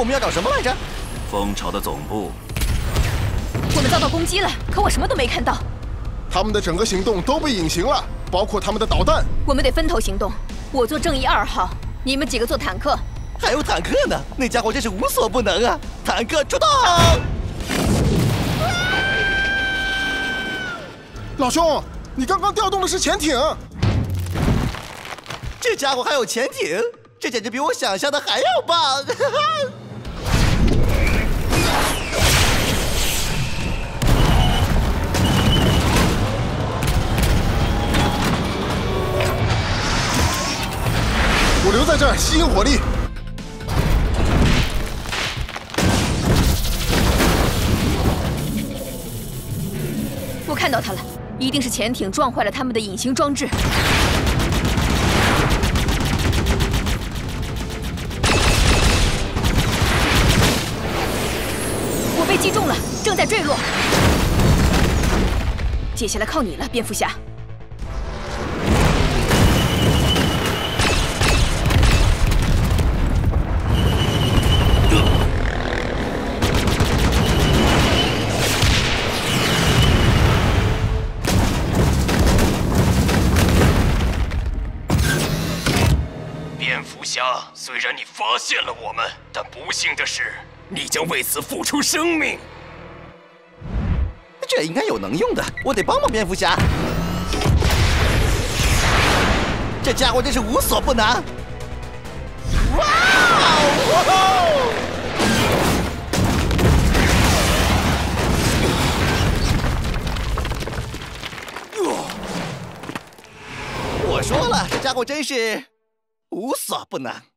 们要找什么来着？ 蜂巢的总部。 我们遭到攻击了，可我什么都没看到。 他们的整个行动都被隐形了，包括他们的导弹。 我们得分头行动，我做正义2号，你们几个做坦克。 还有坦克呢，那家伙真是无所不能啊！坦克出动！ 老兄，你刚刚调动的是潜艇。 这家伙还有潜艇，这简直比我想象的还要棒！ 我留在这儿吸引火力。 我看到他了，一定是潜艇撞坏了他们的隐形装置。我被击中了，正在坠落。接下来靠你了，蝙蝠侠。 蝙蝠侠，虽然你发现了我们，但不幸的是，你将为此付出生命。 这应该有能用的，我得帮帮蝙蝠侠。这家伙真是无所不能！哇哦！我说了，这家伙真是无所不能。